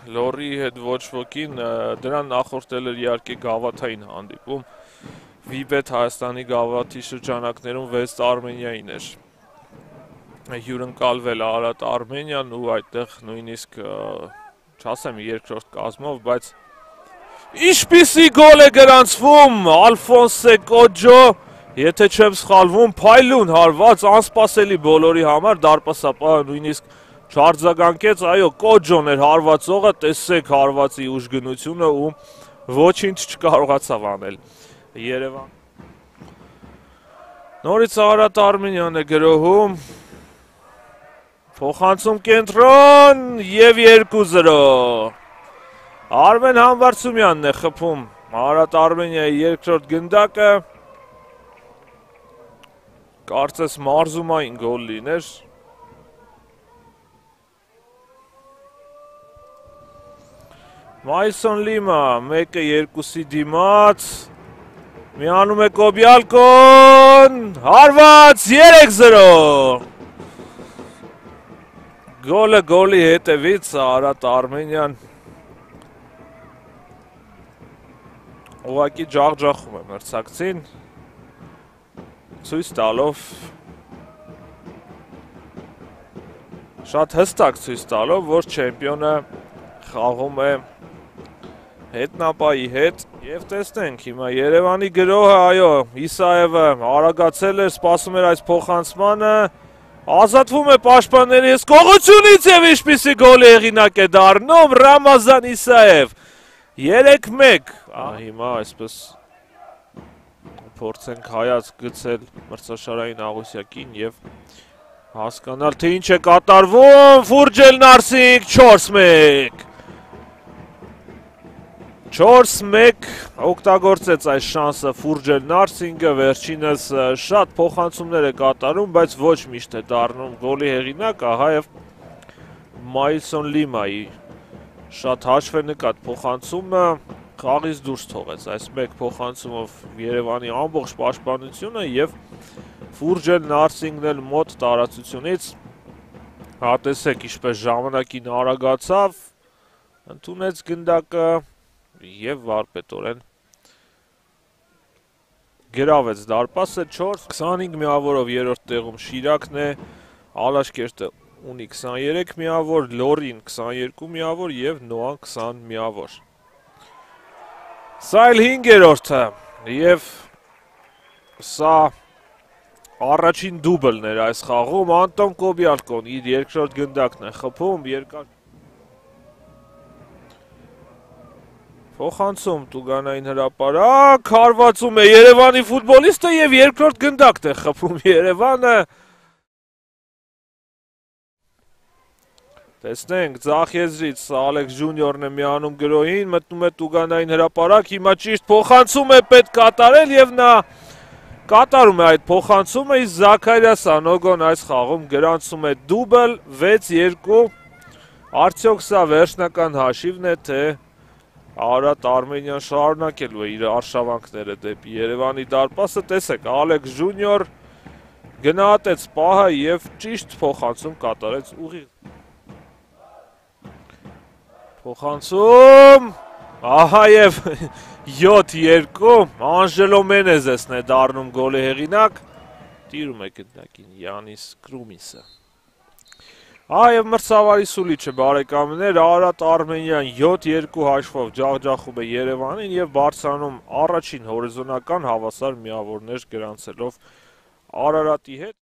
լորի հետ ոչ ոքին, դրան նախորդել էր իհարկե գավաթային հանդիպում, Վիբետ Հայաստանի գավաթի շրջանակներում 6 Արմենիային էր հյուրընկալվել Արարատ Արմենիան ու այդտեղ նույնիսկ չասեմ երկրորդ կազմով, բայց ինչպիսի գոլ է գրանցվում Ալֆոնսե Կոջո, եթե չեմ սխալվում, փայլուն հարված, անսպասելի բոլորի համար, դարպասապահը նույնիսկ չարձագանքեց, այո, Կոջոն էր հարվածողը, տեսեք հարվածի ուժգնությունը ու ոչինչ չկարողացավ անել Երևան։ Նորից Արարատ Արմենիան է գրոհում, փոխանցում կենտրոն և 2-0։ Արմեն Համբարձումյանն է խփում Արարատ Արմենիայի երկրորդ գնդակը, կարծես մարզումային գոլ լիներ։ Մայսոն Լիմա 1-2-ի դիմաց, միանում է Կոբյալկոն, հարված 3-0։ Գոլը գոլի հետևից Արարատ Արմենիան ուղղակի ջախջախում է մրցակցին, ցույց տալով, շատ հստակ ցույց տալով, որ չեմպիոնը խաղում է հետնապայի հետ և տեսնենք հիմա Երևանի գրոհը, այո, Իսաևը արագացել էր, սպասում էր այս փոխանցմանը, ազատվում է պաշտպանների հսկողությունից և ինչպիսի գոլի հեղինակ է դառնում Ռամազան Իսաև, 3-1, հիմա այսպես փորձենք հայացք գցել մրցաշարային Աղուսյակին և հասկանալ, թե ինչ է կատարվում, Ֆուրջել Նարսինգ 4-1, 4-1 օգտագործեց այս շանսը Ֆուրջել Նարսինգը, վերջինս շատ փոխանցումներ է կատարում, բայց ոչ միշտ է դառնում գոլի հեղինակ, ահա և Մայլսոն Լիմայի շատ հաշվենկատ փոխանցումը խաղից դուրս թողեց այս մեկ փոխանցումով Երևանի ամբողջ պաշտպանությունը և Ֆուրջել Նարսինգն էլ մոտ տարածությունից, հատեսեք ինչպես ժամանակին արագացավ, ընդունեց գնդակը և վարպետորեն գրավեց դարպասը 4-25 միավորով երրորդ տեղում Շիրակն է, Ալաշկերտը ունի 23 միավոր, Լորին 22 միավոր և Նոան 20 միավոր։ Սա էլ 5-րդը և սա առաջին դուբլն էր այս խաղում, Անտոն Կոբյալկոն իր երկրորդ գնդակն է խփում, երկար փոխանցում Տուգանային հրապարակ, հարվածում է Երևանի ֆուտբոլիստը և երկրորդ գնդակն է խփում Երևանը։ Տեսնենք, ձախ եզրից Ալեքս Ջունիորն է միանում գրոհին, մտնում է Տուգանային հրապարակ, հիմա ճիշտ փոխանցում է պետք կատարել և նա կատարում է այդ փոխանցումը, իսկ Զաքարյա Սանոգոն այս խաղում գրանցում է դուբլ 6-2, արդյոք սա վերջնական հաշիվն է, թե Արարատ Արմենիան շարունակելու է իր արշավանքները դեպի Երևանի դարպասը, տեսեք, Ալեքս Ջունիոր գնահատեց պահը և ճիշտ փոխանցում կատարեց ուղիղ։ Փոխանցում, ահա և 7-2, Անժելո Մենեզեսն է դառնում գոլի հեղինակ, տիրում է գնդակին Յանիս Կրումիսը։ Այև մրցավարի սուլիչը բարեկամներ, Արարատ Արմենիան 7-2 հաշվով ջախջախում է Երևանին և բարձրանում առաջին հորիզոնական հավասար միավորներ գրանցելով Արարատի հետ։